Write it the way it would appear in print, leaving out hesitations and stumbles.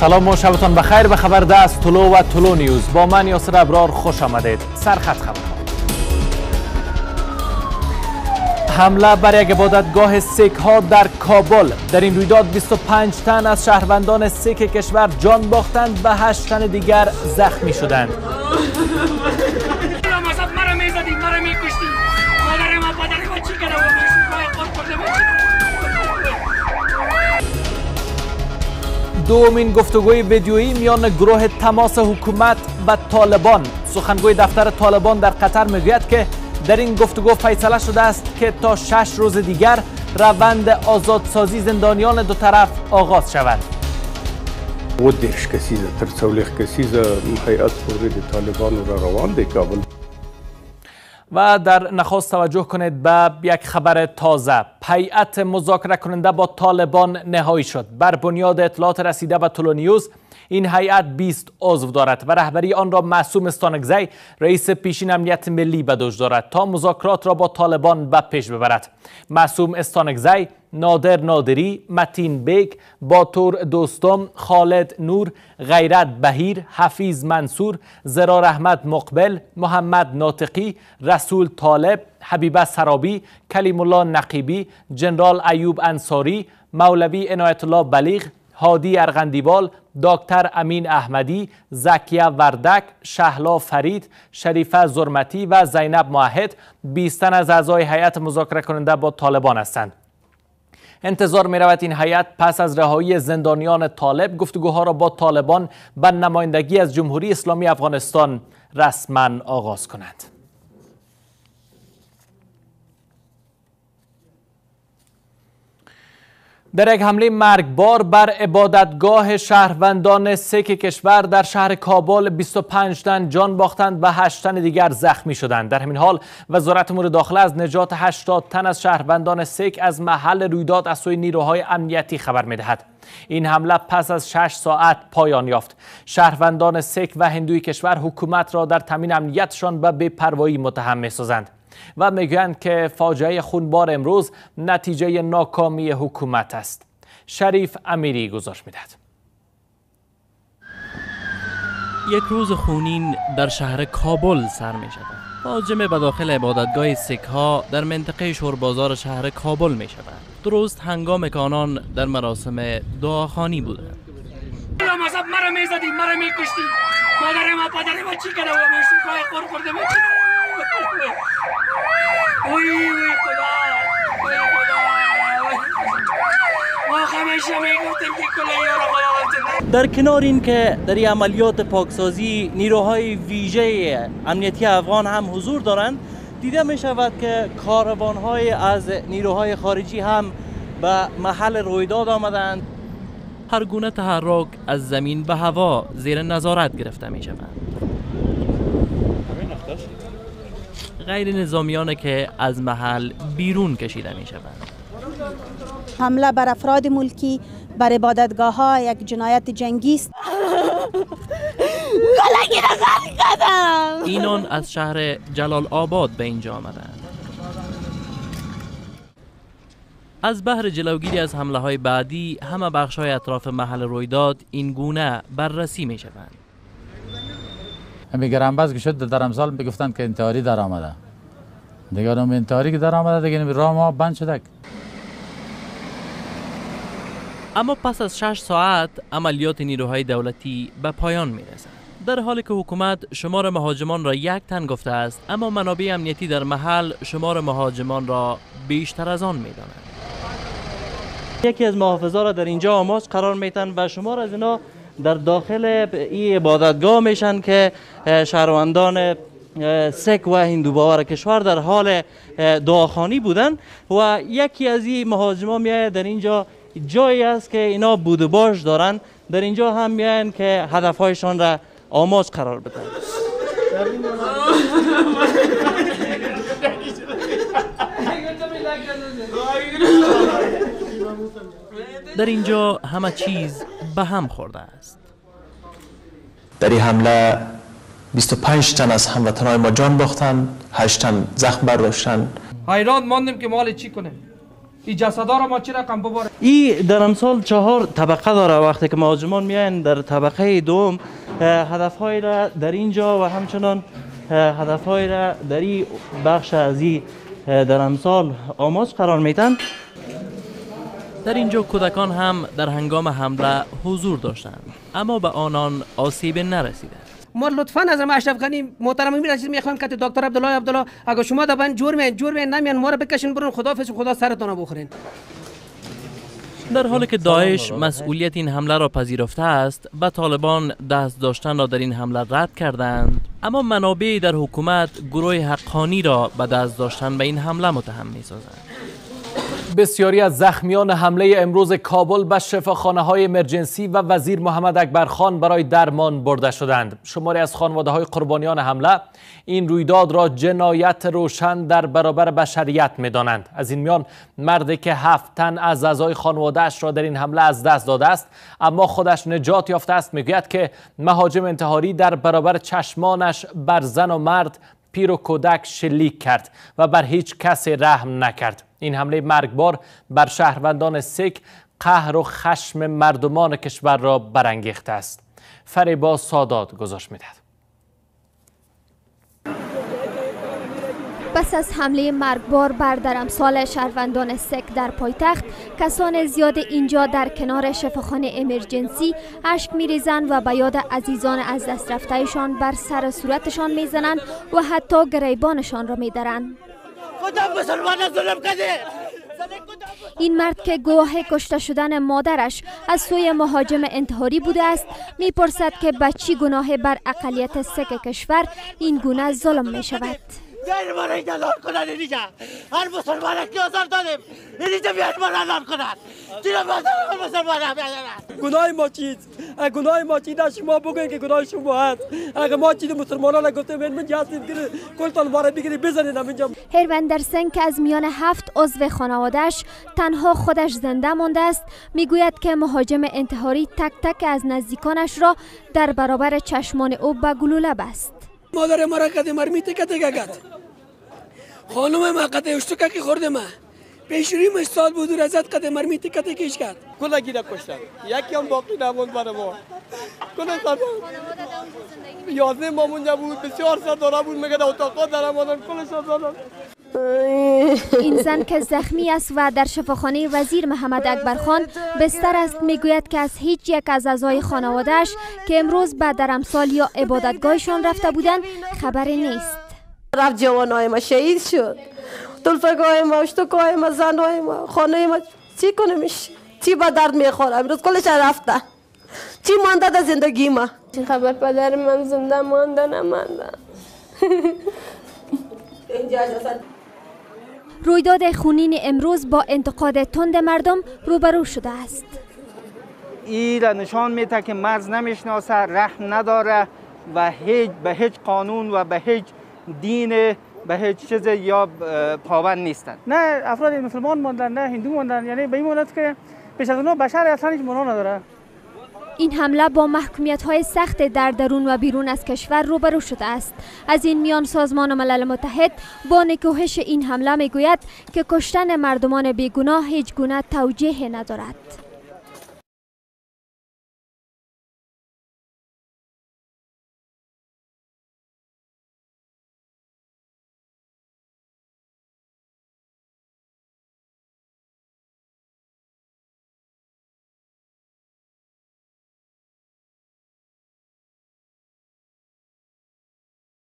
سلام و شبتان بخیر. به خبر ده از طلو و طلو نیوز با من یاسر ابرار خوش آمدید. سرخط خبرها. حمله بر یک عبادتگاه سیک ها در کابل. در این رویداد 25 تن از شهروندان سیک کشور جان باختند و 8 تن دیگر زخمی شدند. دومین گفتگوی ویدیویی میان گروه تماس حکومت و طالبان. سخنگوی دفتر طالبان در قطر میگوید که در این گفتگو فیصله شده است که تا 6 روز دیگر روند آزادسازی زندانیان دو طرف آغاز شود. و 10 کسیزه تر 40 کسیزه هیئت فوری طالبان را روان دی کابل. و در نخست توجه کنید به یک خبر تازه. هیئت مذاکره کننده با طالبان نهایی شد. بر بنیاد اطلاعات رسیده به طلو نیوز این هیئت 20 عضو دارد و رهبری آن را معصوم استانکزی رئیس پیشین امنیت ملی به دوش دارد تا مذاکرات را با طالبان به پیش ببرد. معصوم استانکزی، نادر نادری، متین بیگ، باتور دوستم، خالد نور، غیرت بهیر، حفیظ منصور، زرار احمد مقبل، محمد ناطقی، رسول طالب، حبیبه سرابی، کلیم الله نقیبی، جنرال ایوب انصاری، مولوی عنایت الله بلیغ، هادی ارغندیوال، دکتر امین احمدی، زکیه وردک، شهلا فرید، شریفه زرمتی و زینب موحد 20 تن از اعضای هیئت مذاکره کننده با طالبان هستند. انتظار می رود این هیئت پس از رهایی زندانیان طالب گفتگوها را با طالبان به نمایندگی از جمهوری اسلامی افغانستان رسما آغاز کنند. در یک حمله مرگبار بر عبادتگاه شهروندان سیک کشور در شهر کابل 25 تن جان باختند و 8 تن دیگر زخمی شدند. در همین حال وزارت امور داخله از نجات 80 تن از شهروندان سیک از محل رویداد از سوی نیروهای امنیتی خبر می‌دهد. این حمله پس از 6 ساعت پایان یافت. شهروندان سیک و هندوی کشور حکومت را در تامین امنیتشان به بی‌پروایی متهم می‌سازند و میگویند که فاجعه خونبار امروز نتیجه ناکامی حکومت است. شریف امیری گزارش میدهد. یک روز خونین در شهر کابل سر می شود. مهاجمه به داخل عبادتگاه سیک ها در منطقه شوربازار شهر کابل می شود. درست هنگام که آنان در مراسم دعاخوانی بودند. مرا میزدی، مرا میکشتی، مادر ما پدر ما چی کرده و میشون خور خورده ما وی خدا وی خدا ما همیشه میگفتیم که کلایی را خدا. در کنار این که در این عملیات پاکسازی نیروهای ویژه امنیتی افغان هم حضور دارند، دیده می شود که کاروان‌های از نیروهای خارجی هم به محل رویداد آمدند. هر گونه تحرک از زمین به هوا زیر نظارت گرفته می شود. غیر نظامیان که از محل بیرون کشیده می شوند. حمله بر افراد ملکی بر عبادتگاه ها یک جنایت جنگی است. اینان از شهر جلال آباد به اینجا آمدند. از بهر جلوگیری از حمله های بعدی همه بخش های اطراف محل رویداد این گونه بررسی می شوند. همین گرانباز که شد در امسال میگفتند که انتحاری در آمده. دیگه اون انتحاری که در آمده دیگه راه ما بند شده. اما پس از 6 ساعت عملیات نیروهای دولتی به پایان می رسند. در حالی که حکومت شمار مهاجمان را 1 تن گفته است، اما منابع امنیتی در محل شمار مهاجمان را بیشتر از آن می دانند. یکی از محافظا را در اینجا آماج قرار میتن و شمار از اینا در داخل این عبادتگاه میشن که شهروندان سیک و هندو باور کشور در حال دعاخوانی بودن و یکی از این مهاجما میایه در اینجا جایی است که اینا بود و باش دارن، در اینجا هم میاین که هدفهایشان را آماج قرار بدن. در اینجا همه چیز به هم خورده است. در این حمله 25 تن از هموطنان ما جان باختند، 8 تن زخم برداشتند. حیران ماندیم که مال چی کنیم. این جسدا را ما چی رقم بباره؟ این در امثال 4 طبقه داره. وقتی که مهاجمان میاین در طبقه دوم هدفهای را در اینجا و همچنان هدفهای را در این بخش از این در امثال آماج قرار میتن. در اینجا کودکان هم در هنگام حمله حضور داشتند اما به آنان آسیب نرسیده. ما لطفاً از اشرف غنی محترم امیر رشید میخوایم که دکتر عبدالله اگه شما دبن جور می نمیان ما رو بکشین برون، خداحافظ، خدا سرتون رو بخورین. در حالی که داعش مسئولیت این حمله را پذیرفته است، به طالبان دست داشتن را در این حمله رد کردند، اما منابع در حکومت گروه حقانی را به دست داشتن به این حمله متهم می‌سازند. بسیاری از زخمیان حمله امروز کابل به شفاخانه‌های امرجنسی و وزیر محمد اکبرخان برای درمان برده شدند. شماری از خانواده‌های قربانیان حمله این رویداد را جنایت روشن در برابر بشریت می‌دانند. از این میان مردی که 7 تن از اعضای خانواده‌اش را در این حمله از دست داده است اما خودش نجات یافته است میگوید که مهاجم انتحاری در برابر چشمانش بر زن و مرد، پیر و کودک شلیک کرد و بر هیچ کسی رحم نکرد. این حمله مرگبار بر شهروندان سیک قهر و خشم مردمان کشور را برانگیخته است. فریبا سادات گزارش می‌دهد. پس از حمله مرگبار بر درمسال شهروندان سک در پایتخت، کسان زیاد اینجا در کنار شفاخانه امرجنسی اشک می‌ریزند و به یاد عزیزان از دست رفته‌شان بر سر صورتشان می‌زنند و حتی گریبانشان را می‌درند. این مرد که گواه کشته شدن مادرش از سوی مهاجم انتحاری بوده است می‌پرسد که به چی گناه بر اقلیت سک کشور این گونه ظلم می‌شود. بیاید ما را اینجا لان کنن. اینجا هر مسلمان که آزار دادیم اینجا بیاید ما را لان کنن. چرا ما مسلمان گناه ما چیست؟ گناه ما چیست؟ شما بگوین که گناه شما هست. اگه ما چیز مسلمانان گفتیم من جاسیم که کلتان ما را بگیری بزنید همینجا. هروندر سنگ که از میان 7 عضو خانواده‌اش تنها خودش زنده مانده است میگوید که مهاجم انتحاری تک تک از نزدیکانش را در برابر چشمان او به گلوله بست. مادر ما را کده مرمی تکه تکه کرد. خانم ما کده اشتکه که خورده ما. پیشوری ما سال بود و ازت کده مرمی تکه تکهش کرد. کلا گیره کشتن. یکی هم باقی نموند برای ما. کلا سال 11 ما مونجا بود. بسیار سرداره بود. مگه اتاقا در مادن کلا سرداره. این زن که زخمی است و در شفاخانه وزیر محمد اکبرخان بستر است میگوید که از هیچ یک از اعضای خانواده‌اش که امروز به درمسال یا عبادتگاهشان رفته بودند خبری نیست. رفت جوانای ما شهید شد. طلفگاه ما، اشتکای ما، زنای ما، خانه ما چی کنیمش؟ چی با درد میخوره؟ امروز کلش رفته. چی مانده در زندگی ما؟ چه خبر پدر من زنده مانده نمانده؟ رویداد خونین امروز با انتقاد تند مردم روبرو شده است. این را نشان میده که مرز نمیشناسه، رحم نداره و به هیچ قانون و به هیچ دین به هیچ چیز یا پابند نیستند. نه افراد مسلمان ماندن، نه هندو ماندن، یعنی به این معنی که پیش از اونها بشر اصلا هیچ معنا نداره. این حمله با محکومیت‌های سخت در درون و بیرون از کشور روبرو شده است. از این میان سازمان ملل متحد با نکوهش این حمله میگوید که کشتن مردمان بیگناه هیچ گونه توجیه ندارد.